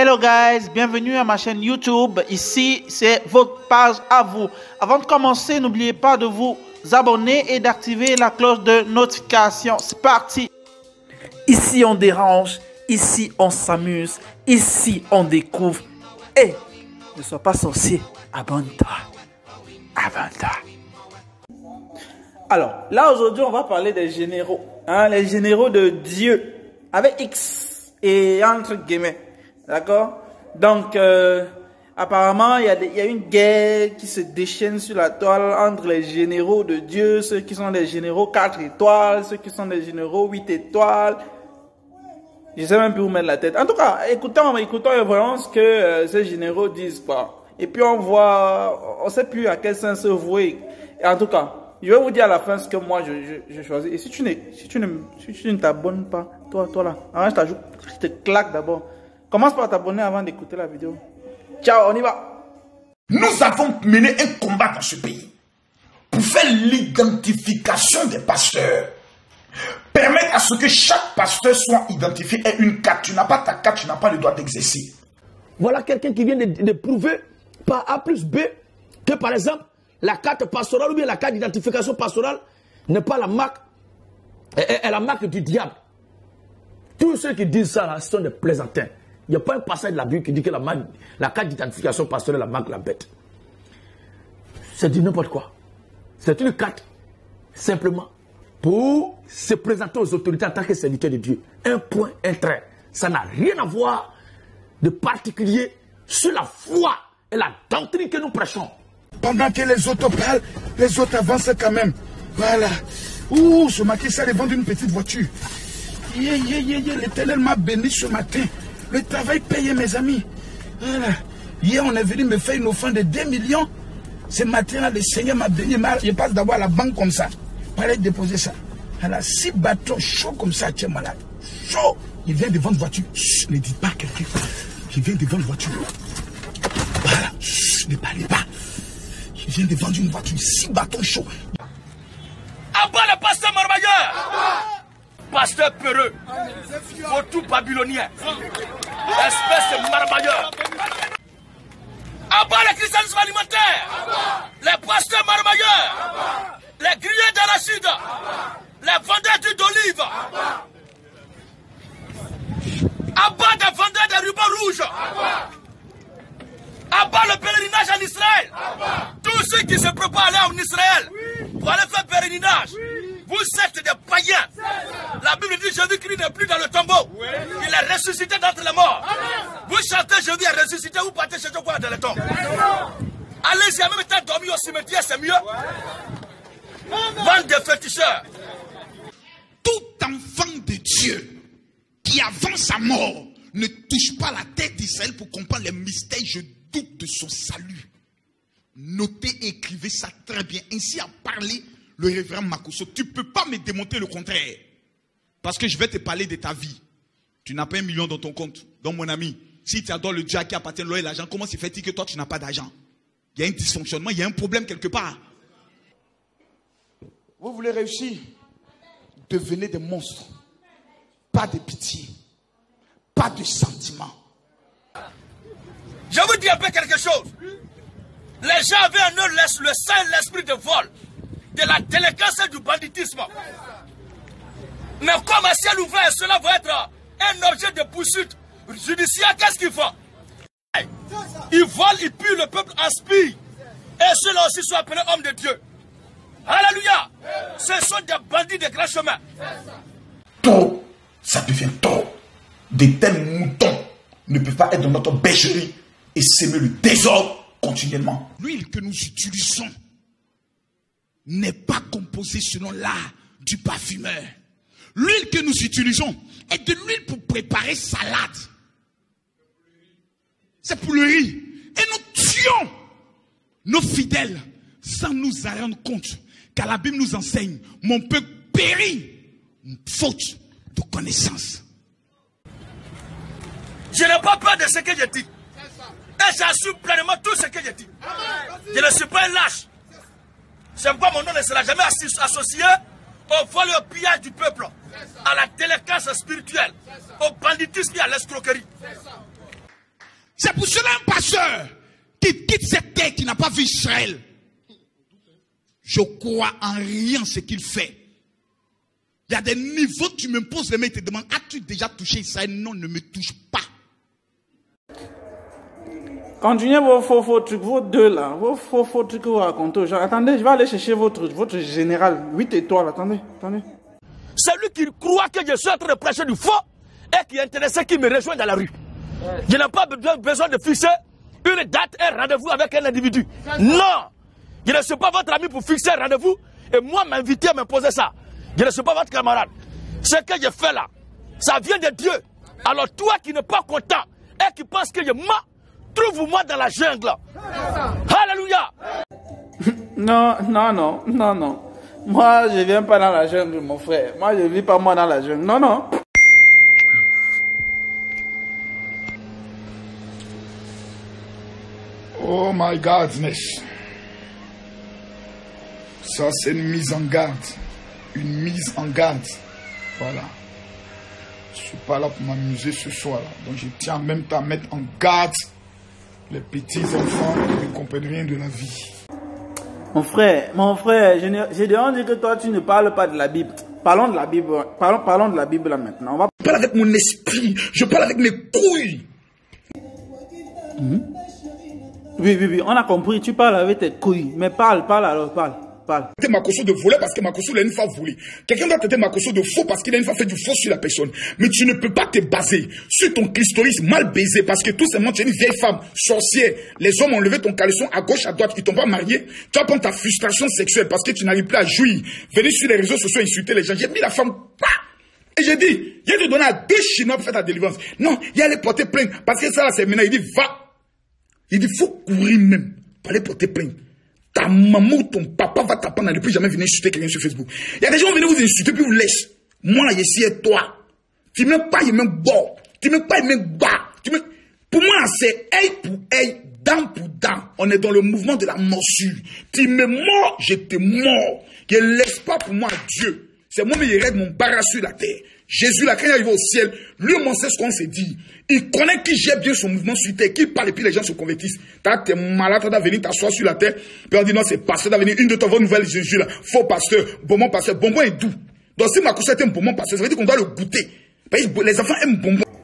Hello guys, bienvenue à ma chaîne YouTube. Ici, c'est votre page à vous. Avant de commencer, n'oubliez pas de vous abonner et d'activer la cloche de notification. C'est parti. Ici, on dérange. Ici, on s'amuse. Ici, on découvre. Et ne sois pas sorcier. Abonne-toi. Abonne-toi. Alors, là, aujourd'hui, on va parler des généraux. Hein, les généraux de Dieu. Avec X et entre guillemets. D'accord? Donc, apparemment, il y a une guerre qui se déchaîne sur la toile entre les généraux de Dieu, ceux qui sont des généraux 4 étoiles, ceux qui sont des généraux 8 étoiles. Je ne sais même plus où mettre la tête. En tout cas, écoutons vraiment ce que ces généraux disent, quoi. Et puis on voit, on ne sait plus à quel sens se vouer. Et en tout cas, je vais vous dire à la fin ce que moi je choisis. Et si tu ne t'abonnes pas, toi là, avant je te claque d'abord. Commence par t'abonner avant d'écouter la vidéo. Ciao, on y va. Nous avons mené un combat dans ce pays pour faire l'identification des pasteurs. Permettre à ce que chaque pasteur soit identifié et une carte. Tu n'as pas ta carte, tu n'as pas le droit d'exercer. Voilà quelqu'un qui vient de prouver par A plus B que par exemple la carte pastorale ou bien la carte d'identification pastorale n'est pas la marque, est la marque du diable. Tous ceux qui disent ça là, sont des plaisantins. Il n'y a pas un passage de la Bible qui dit que la carte d'identification pastorale la marque la bête. C'est du n'importe quoi. C'est une carte simplement pour se présenter aux autorités en tant que serviteur de Dieu. Un point, un trait. Ça n'a rien à voir de particulier sur la foi et la doctrine que nous prêchons. Pendant que les autres parlent, les autres avancent quand même. Voilà. Ouh, ce matin, ça allait vendre une petite voiture. L'Éternel m'a béni ce matin. Le travail payé, mes amis. Voilà. Hier, on est venu me faire une offrande de 2 millions. Ce matin, le Seigneur m'a béni. Je passe d'avoir la banque comme ça. Pour déposer ça. Alors, 6 bateaux chauds comme ça, tu es malade. Chaud. Il vient de vendre voiture. Chut, ne dis pas à quelqu'un. Il vient de vendre voiture. Voilà. Chut, ne parlez pas. Il vient de vendre une voiture. 6 bateaux chauds. Abat le pasteur Marmailleur. Pasteur peureux. Pour tout babylonien. Espèce de marmailleur. Abat le christianisme alimentaire. Les pasteurs marmailleurs. Les grillés d'arachide. Les vendeurs d'huile d'olive. Abat des vendeurs de rubans rouges. Abat le pèlerinage en Israël. Tous ceux qui se préparent à aller en Israël pour aller faire pèlerinage. Vous êtes des païens. La Bible dit Jésus-Christ n'est plus dans le tombeau. Il est ressuscité d'entre les morts. Vous chantez Jésus est ressuscité, vous partez chez quoi dans le tombe. Allez-y, en même temps dormir au cimetière, c'est mieux. Bande de féticheurs. Tout enfant de Dieu qui avant sa mort ne touche pas la tête d'Israël pour comprendre les mystères, je doute de son salut. Notez et écrivez ça très bien. Ainsi a parlé le révérend Makosso. Tu ne peux pas me démontrer le contraire. Parce que je vais te parler de ta vie. Tu n'as pas 1 million dans ton compte. Donc mon ami, si tu adores le Dieu à qui appartient l'eau et l'argent, comment se fait-il que toi tu n'as pas d'argent? Il y a un dysfonctionnement, il y a un problème quelque part. Vous voulez réussir? Devenez des monstres. Pas de pitié. Pas de sentiments. Je vous dis un peu quelque chose. Les gens avaient en eux le sang et l'esprit de vol, de la délinquance et du banditisme. Mais comme un ciel ouvert, cela va être un objet de poursuite judiciaire. Qu'est-ce qu'ils font? Ils volent, ils puent, le peuple aspire. Et ceux-là aussi sont appelés hommes de Dieu. Alléluia. Ce sont des bandits de grand chemin. Trop, ça devient trop. De tels moutons ne peuvent pas être dans notre bergerie et s'aimer le désordre continuellement. L'huile que nous utilisons n'est pas composée selon l'art du parfumeur. L'huile que nous utilisons est de l'huile pour préparer salade. C'est pour le riz. Et nous tuons nos fidèles sans nous en rendre compte. Car la Bible nous enseigne, mon peuple périt faute de connaissance. Je n'ai pas peur de ce que je dis. Et j'assume pleinement tout ce que je dis. Je ne suis pas un lâche. C'est pourquoi mon nom ne sera jamais associé au vol et au pillage du peuple, à la délinquance spirituelle, au banditisme et à l'escroquerie. C'est pour cela un pasteur qui quitte cette terre, qui n'a pas vu Israël. Je crois en rien ce qu'il fait. Il y a des niveaux, tu me poses les mains et te demandes, as-tu déjà touché Israël? Non, ne me touche pas. Continuez vos trucs, vos deux là, vos trucs que vous racontez aux gens. Attendez, je vais aller chercher votre général, 8 étoiles, attendez. Celui qui croit que je suis en train de prêcher du faux et qui est intéressé, qui me rejoint dans la rue. Je n'ai pas besoin de fixer une date et un rendez-vous avec un individu. Non! Je ne suis pas votre ami pour fixer un rendez-vous et moi m'inviter à m'imposer ça. Je ne suis pas votre camarade. Ce que je fais là, ça vient de Dieu. Alors toi qui n'es pas content et qui pense que je mens, trouve-moi dans la jungle. Alléluia. Non. Moi, je viens pas dans la jungle, mon frère. Moi, je vis pas moi dans la jungle. Non. Oh my godness. Ça, c'est une mise en garde. Une mise en garde. Voilà. Je ne suis pas là pour m'amuser ce soir-là. Donc, je tiens en même temps à mettre en garde les petits enfants qui ne comprennent rien de la vie. Mon frère, j'ai déjà dit que toi, tu ne parles pas de la Bible. Parlons de la Bible. Parlons de la Bible là maintenant. Je parle avec mon esprit. Je parle avec mes couilles. Oui, on a compris. Tu parles avec tes couilles. Mais parle alors. T'es Makosso de voler parce que Makosso l'a une fois volé. Quelqu'un doit t'aider Makosso de faux parce qu'il a une fois fait du faux sur la personne. Mais tu ne peux pas te baser sur ton clitoris mal baisé parce que tout simplement tu es une vieille femme sorcière. Les hommes ont levé ton caleçon à gauche, à droite, ils t'ont pas marié. Tu vas prendre ta frustration sexuelle parce que tu n'arrives plus à jouir. Venir sur les réseaux sociaux insulter les gens. J'ai mis la femme. Et j'ai dit, il y a te donner à 2 Chinois pour faire ta délivrance. Non, il y a aller porter plainte parce que ça là c'est maintenant. Il dit va. Il dit faut courir même pour aller porter plainte. Ta maman ou ton papa va t'apprendre à ne plus jamais venir insulter quelqu'un sur Facebook. Il y a des gens qui viennent vous insulter puis vous laissent. Moi, là, ici et toi. Tu ne m'aimes pas, il m'aime bon. Tu ne m'aimes pas, il m'aime bas. Pour moi, c'est œil pour œil, dent pour dent. On est dans le mouvement de la morsure. Tu me mords, je te mords. Je ne laisse pas pour moi Dieu. C'est moi qui règle mon barrage sur la terre. Jésus, là, quand il arrive au ciel, lui, on sait ce qu'on s'est dit. Il connaît qui gère bien son mouvement sur terre, qui parle et puis les gens se convertissent. T'es malade, t'as venir t'asseoir sur la terre. Puis on dit non, c'est pasteur, t'as venir une de tes nouvelles Jésus là. Faux pasteur, bonbon pasteur, bonbon est doux. Donc si ma couche est un bonbon pasteur, ça veut dire qu'on doit le goûter. Les enfants aiment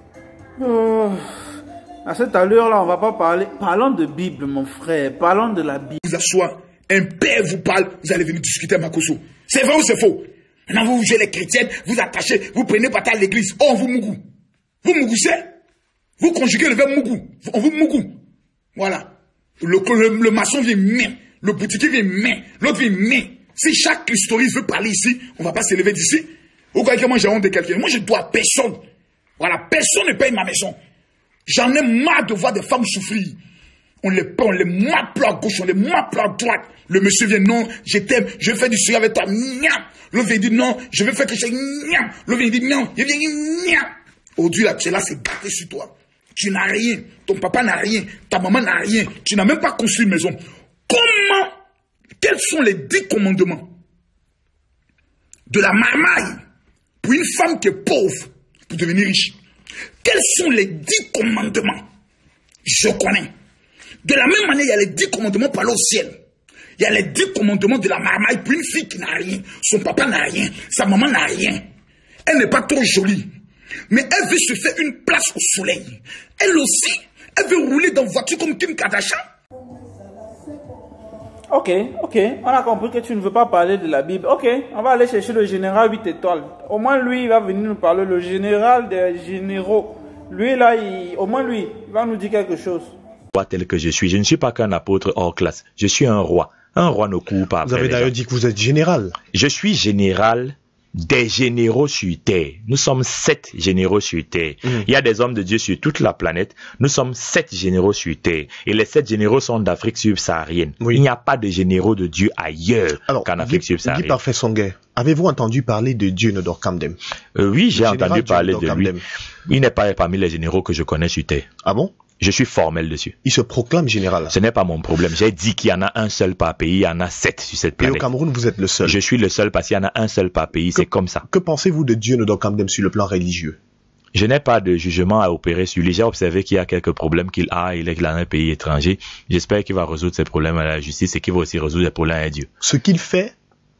bonbon. À cette allure-là, on va pas parler. Parlons de Bible, mon frère. Parlons de la Bible. Vous asseoir, un père vous parle, vous allez venir discuter à Makosso. C'est vrai ou c'est faux? Maintenant, vous jouez les chrétiennes, vous attachez, vous prenez pas à l'église. Oh, vous mougou. Vous mougoussez? Vous conjuguez le verbe mougou. Vous mougou. Voilà. Le maçon vient main. Le boutiquier vient main. L'autre vient main. Si chaque christoriste veut parler ici, on va pas s'élever d'ici. Vous croyez que moi j'ai honte de quelqu'un? Moi je dois à personne. Voilà. Personne ne paye ma maison. J'en ai marre de voir des femmes souffrir. On les prend, on les mappe à gauche, on les mappe à droite. Le monsieur vient, non, je t'aime, je vais faire du sucre avec toi. L'autre vient dire, non, je vais faire quelque chose. L'autre vient dire, non, je viens dire, aujourd'hui là, tu es là, c'est gâté sur toi. Tu n'as rien, ton papa n'a rien, ta maman n'a rien, tu n'as même pas construit une maison. Comment, quels sont les 10 commandements de la marmaille pour une femme qui est pauvre pour devenir riche? Quels sont les 10 commandements? Je connais. De la même manière, il y a les 10 commandements pour aller au ciel. Il y a les 10 commandements de la marmaille pour une fille qui n'a rien. Son papa n'a rien. Sa maman n'a rien. Elle n'est pas trop jolie. Mais elle veut se faire une place au soleil. Elle aussi, elle veut rouler dans une voiture comme Kim Kardashian. Ok. On a compris que tu ne veux pas parler de la Bible. Ok, on va aller chercher le général 8 étoiles. Au moins, lui, il va venir nous parler. Le général des généraux. Lui, là, au moins, lui, il va nous dire quelque chose. Tel que je suis. Je ne suis pas qu'un apôtre hors classe. Je suis un roi. Un roi ne court pas. Vous avez d'ailleurs dit que vous êtes général. Je suis général des généraux sur terre. Nous sommes 7 généraux sur terre. Il y a des hommes de Dieu sur toute la planète. Nous sommes 7 généraux sur terre. Et les 7 généraux sont d'Afrique subsaharienne. Oui. Il n'y a pas de généraux de Dieu ailleurs qu'en Afrique subsaharienne. Guy Parfait Songuer, avez-vous entendu parler de Dieu Nodor Kamdem? Oui, j'ai entendu parler de lui. Il n'est pas parmi les généraux que je connais sur terre. Ah bon? Je suis formel dessus. Il se proclame général. Ce n'est pas mon problème. J'ai dit qu'il y en a un seul par pays, il y en a 7 sur cette planète. Et au Cameroun, vous êtes le seul. Je suis le seul parce qu'il y en a un seul par pays, c'est comme ça. Que pensez-vous de Dieu Nodor Kamdem sur le plan religieux? Je n'ai pas de jugement à opérer sur lui. J'ai observé qu'il y a quelques problèmes qu'il a. Il est dans un pays étranger. J'espère qu'il va résoudre ces problèmes à la justice et qu'il va aussi résoudre les problèmes à Dieu. Ce qu'il fait,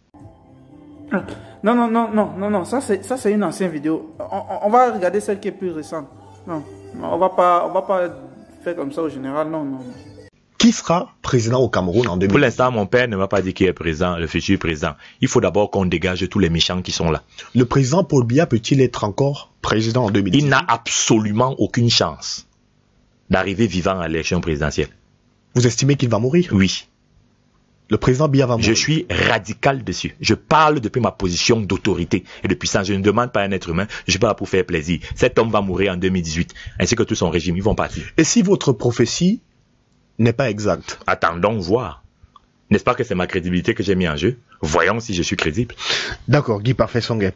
Non. Ça c'est une ancienne vidéo. On va regarder celle qui est plus récente. Non, on va pas faire comme ça au général. Non. qui sera président au Cameroun en 2020? Pour l'instant, mon père ne m'a pas dit qui est président, le futur président. Il faut d'abord qu'on dégage tous les méchants qui sont là. Le président Paul Biya peut-il être encore président en 2020? Il n'a absolument aucune chance d'arriver vivant à l'élection présidentielle. Vous estimez qu'il va mourir? Oui. Le président Biya va mourir? Je suis radical dessus. Je parle depuis ma position d'autorité et de puissance. Je ne demande pas à un être humain. Je suis pas là pour faire plaisir. Cet homme va mourir en 2018, ainsi que tout son régime. Ils vont partir. Et si votre prophétie n'est pas exacte? Attendons voir. N'est-ce pas que c'est ma crédibilité que j'ai mis en jeu? Voyons si je suis crédible. D'accord, Guy Parfait Songhai.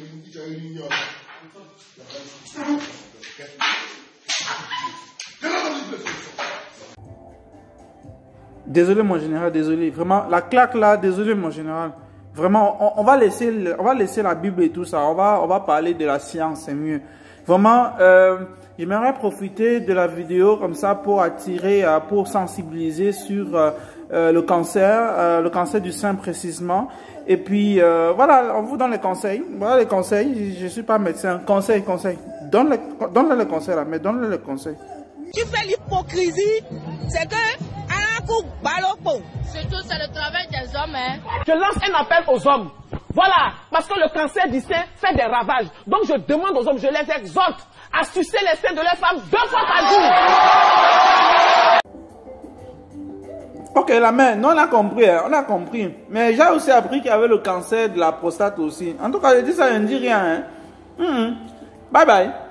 Désolé mon général, désolé. Vraiment, la claque là, désolé mon général. Vraiment, on va laisser la Bible et tout ça. On va parler de la science, c'est mieux. Vraiment, j'aimerais profiter de la vidéo comme ça pour attirer, pour sensibiliser sur le cancer du sein précisément. Et puis, voilà, on vous donne les conseils. Voilà les conseils. Je ne suis pas médecin. Conseil. Donne-le le conseil là, mais donne-le le conseil. Tu fais l'hypocrisie, c'est que surtout, c'est le travail des hommes. Hein. Je lance un appel aux hommes. Voilà, parce que le cancer du sein fait des ravages. Donc je demande aux hommes, je les exhorte à sucer les seins de leurs femmes 2 fois par jour. Ok, la mère, nous on a compris. Mais j'ai aussi appris qu'il y avait le cancer de la prostate aussi. En tout cas, je dis ça, je ne dis rien. Hein. Bye bye.